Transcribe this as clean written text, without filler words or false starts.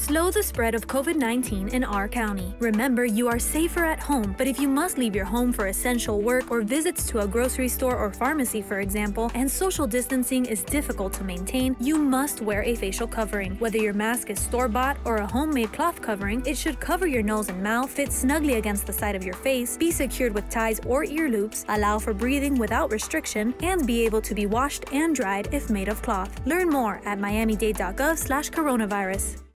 slow the spread of COVID-19 in our county. Remember, you are safer at home, but if you must leave your home for essential work or visits to a grocery store or pharmacy, for example, and social distancing is difficult to maintain, you must wear a facial covering. Whether your mask is store-bought or a homemade cloth covering, it should cover your nose and mouth, fit snugly against the side of your face, be secured with ties or ear loops, allow for breathing without restriction, and be able to be washed and dried if made of cloth. Learn more at miamidade.gov/coronavirus.